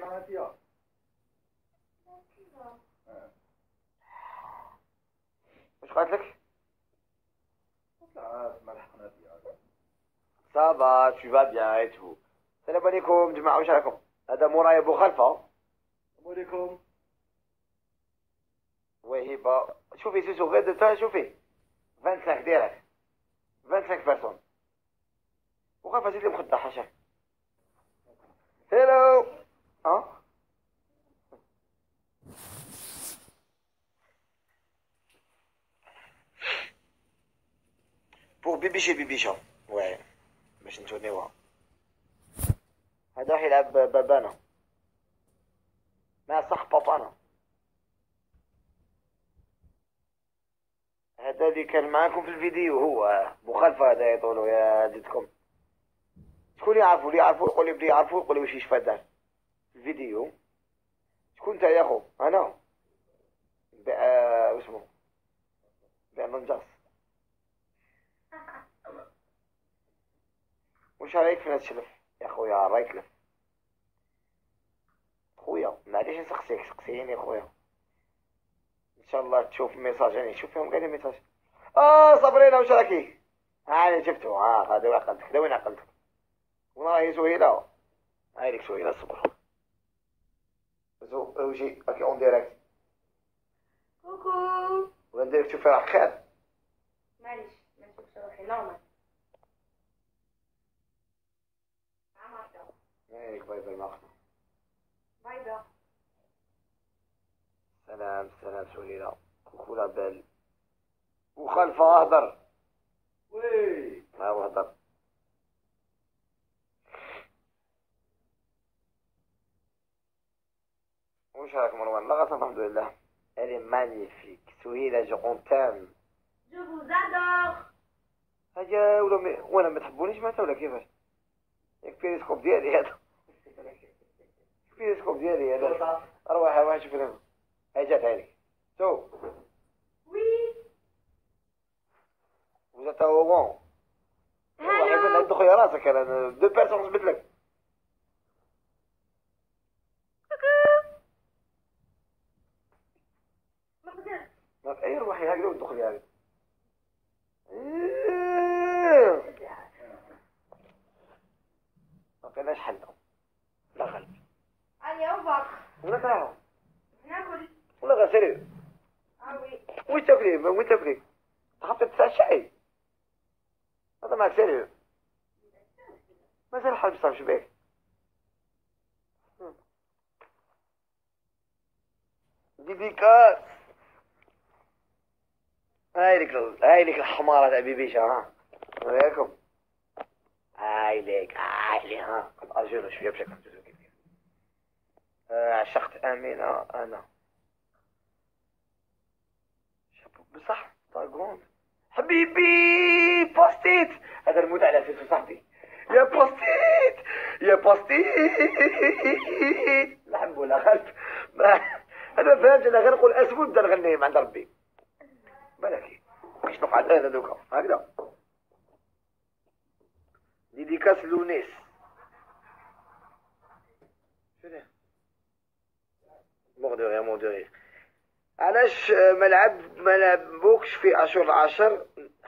حنفيه. واش قالت لك؟ ملح حنفيه. صافا tu vas bien et tout. السلام عليكم جماعة، واش راكم؟ هذا موراي بو خلفة. السلام عليكم. وهبة شوفي سوسو غير تا شوفي 25 ديريكت 25 بيرسون. وخلفة زيد لي مخدة حاشاك. هلو ها بور بيبيشي بيبيشا واعي باش نتونيوها. هذا راح يلعب بابانا ما صح بابانا. هذا اللي كان معاكم في الفيديو هو مخالفة. هذا يطولوا يا زيدكم. شكون يعرفوا اللي يعرفوا يقول لي بلي يعرفوا يقول لي واش يشفى دار في الفيديو. شكون انت يا اخو؟ انا واسمو بيع منجص. واش رايك في هذا الشلف يا خويا؟ رايك لف خويا معليش نسقسيك سقسيني خويا ان شاء الله تشوف ميساج. يعني شوف فيهم قاعدين ميساج. صابرينا واش راكي؟ انا شفتو. هذا وين عقلتك؟ هذا وين عقلتك؟ والله سهيلة. هاي لك سهيلة الصبر. وجي راكي اون ديريكت. كوكو. ولا نديرك تشوفي راك خير. معليش ما نشوفش روحي نورمال. هاي لك باي باي ماخنا. باي باي. سلام سلام سهيلة. كوكو لابال وخلفة اهدر. وي ها هو هدر. واش راك مروان؟ لا غاصة الحمد لله. Elle est magnifique. سهيلة جو اون تام. جو فوز ادور. حاجة ولا ما تحبونيش معناتها ولا كيفاش؟ ياك بيريسكوب ديالي هذا. بيريسكوب ديالي هذا. روح شوف هنا. هاي جات هاي. شوف. وي. Vous êtes au courant. واحد من هاد خويا راسك انا دو بيرسون جبت لك. ما في اي روحي هكذا ودخلي هكذا. ما بقيناش حل. لا غلب. علي اوفر. ولا تعرف ناكل. ولا غير سيريو. وي. وين تاكلي؟ وين تاكلي؟ تحط تسع شاي. هذا معك سيريو. مازال الحال بصح شبيك. ديديكاس. هاي لك الحمارة تاع بيبيشا. ها وياكم. هاي لك ها اجينا شويه بشكل كيف عشقت امينه انا بصح طاغون حبيبي بوستيت. هذا الموت على سيسو صاحبي. يا بوستيت يا بوستيت. الحمد لله خلف. انا فهمت. انا غير نقول اسود نبدا نغني عند ربي بالك باش نقعد انا دوكا هكذا. ديديكاس لونيس. شنو مغدوري علاش ما لعبوكش في اشهر 10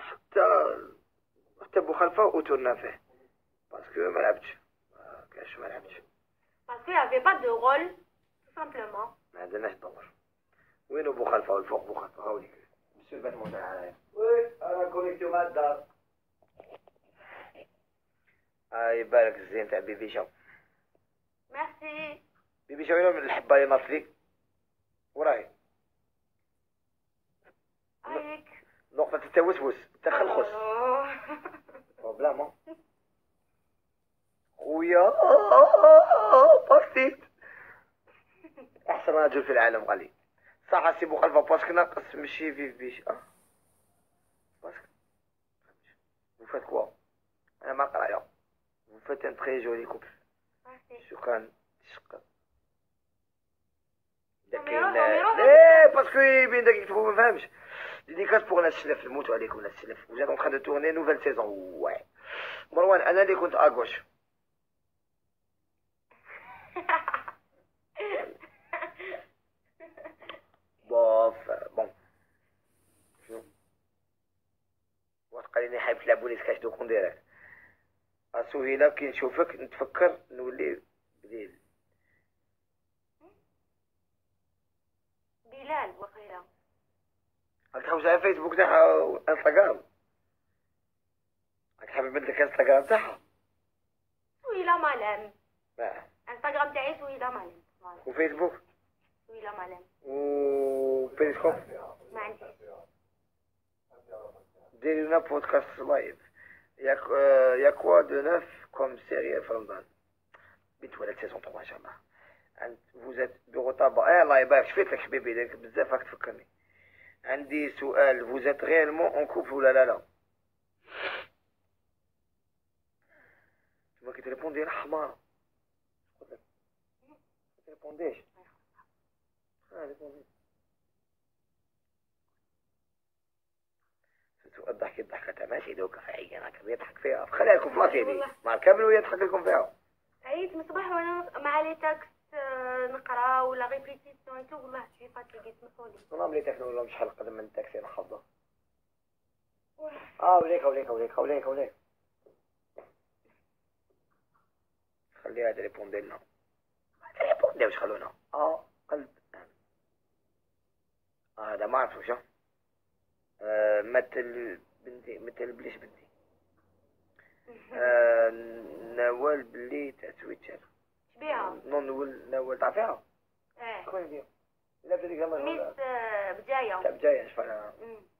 حتى بوخلفة وتورنا فيه باسكو ما لعبتش. كاش ما لعبتش Parce qu'il n'y avait pas de rôle, tout simplement. ما عندناش دور. وينو بوخلفة والفوق بوخلفة هاوليك السلبات موضع. وي انا كونيكتي مع الدار. يبارك الزين تاع بيبيشا. Merci. بيبيشا وين من الحبايه ناصلي وراهي عليك. نقطة التوسوس تخلخس Oh. بروبلام خويا. بسيط احسن رجل في العالم قال لي صح. سي بوخلفة باسكو ناقص ماشي في بيش باسكو vous faites quoi انا ما قرايه vous faites un très joli couple. Merci. شكرا شكرا. نميرو. باسكو يبين داك يكتبوا ما فهمش. ديديكاس بوغ ناس السلف. نموتوا عليكم ناس السلف. vous êtes en train de tourner nouvelle saison. واعي مروان انا اللي كنت اغوش. خليني حايب تلعبوني سكاش دوك نديرك. سهيلة كي نشوفك نتفكر نولي بديل. بلال وغيره. راك تحوس على فيسبوك تاعها انستغرام؟ راك حابب بدلك انستغرام تاعها؟ سهيلة مالام. انستغرام تاعي سهيلة مالام. وفيسبوك؟ سهيلة مالام. وبيريسكوب؟ ما عنديش. ديري لنا بودكاست لايف. يا كوا دو نوف كوم سيري في رمضان. بنت ولد سيزون 3 ان شاء الله. فوزات بيغو طابا الله يبارك شفيت لك حبيبي داك بزاف راك تفكرني. عندي سؤال، فوزات غيرمون اون كوبل ولا لا؟ ما كتريبوندي حمار. كتريبونديش. ريبوندي. الضحكة تاع ماشي دوكا عيان راك يضحك فيها خليها لكم بلاصتي هذي مع كامل ويضحك لكم فيها. عييت من الصباح وانا مع لي تاكس نقرا ولا ريبيتيسيون تو والله شي فاتيكي سمحولي. والله ملي تاكلوا ولا مش حلقة من التاكسي نحفظه. وليك خليها تريبوندي لنا. تريبوندي واش خلونا قلب. هذا ما عرفت وش مثل بنتي مثل بليش بنتي. نوال بلي تاع تويتر شبيها نوال تعرفيها؟ شكون هي؟ لا بديك ميس بجاية تاع بجاية شفنا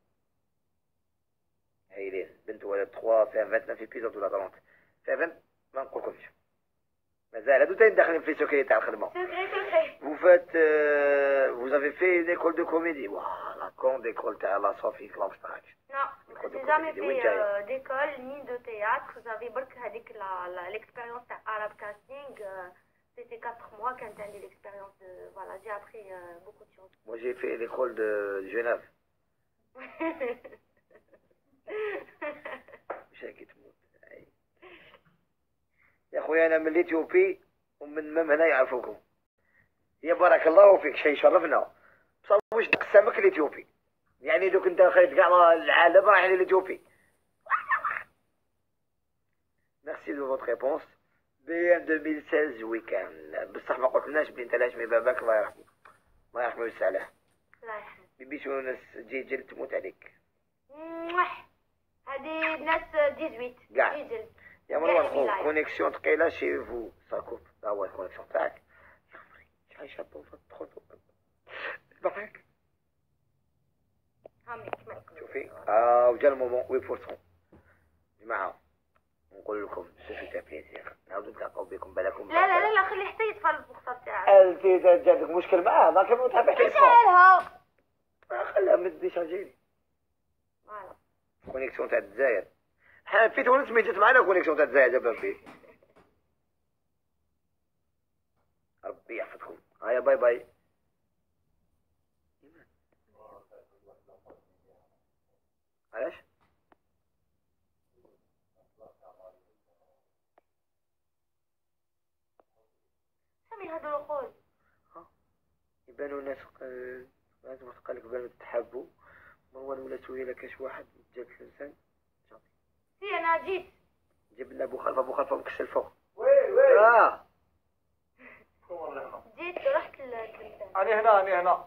هايلين بنت ولد 3 فيها 29 في بيزود ولا 30 فيها 20 ما نقولكمش مازال هادو تاين داخلين في سوكري تاع الخدمة. Vous faites vous avez fait une école de comédie. Waouh, la grande école تاع لا صوفي كلامستراك. Non, j'ai jamais fait d'école ni de théâtre. J'avais برك هذيك l'expérience تاع Arab casting. C'était 4 mois quand j'ai l'expérience. Voilà, j'ai appris beaucoup de choses. Moi j'ai fait l'école de Genève. مش هيك تموت. يا خويا انا من الإثيوبي ومن هنا يعرفوكم. يا بارك الله فيك شيء شرفنا. بصح واش داك السمك الإثيوبي؟ يعني دوك انت خايف كاع العالم رايح للإثيوبي. ميرسي دو فوت ريبونس. بي ام 2016 ويكان بصح ما قلتلناش بلي انت لاش مي باباك الله يرحمه. الله يرحمه ويوسع عليه. الله يرحمه. بيبي تونس جي جلد تموت عليك. هذه ناس 18 كاع. جي جلد. يا مروان خو كونيكسيون ثقيله شي فو ساكوب. ها هو الكونيكسيون تاعك. شحال شابو تدخل ضحك. شوفي وجا المومون وي بورسون جماعه نقول لكم سوفي تاع بليزير نعاودو نتلاقاو بكم بالكم. لا خلي حتى يطفى البوخطه تاعك. انت جاتك مشكل معاه ما كان متابع شالها خليها ما تديشارجيني. فوالا كونيكسيون تاع الجزائر حنا في تونس مي جات معنا كونيكسيون تاع الجزائر جاب فيه. ربي يحفظكم. هيا باي باي. علاش؟ سامي هذا القول يبانو الناس لازم قالك بانو تحبوا مروان ولا سهيلة كاش واحد جات الانسان سي انا جيت جبنا ابو خلفه مكسل فوق. وي جيت رحت للتمثال. أنا هنا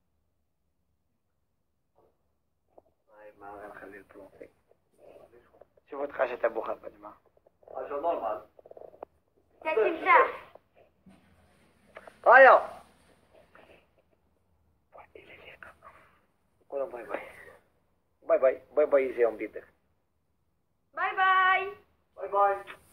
ما غنخلي البلونطي. شوفوا تقاشة ابو خلفه يا جماعه. عشان نورمال تاع تمساح. هيا قولوا باي باي. باي باي باي باي زيهم بيدك. باي باي. باي باي.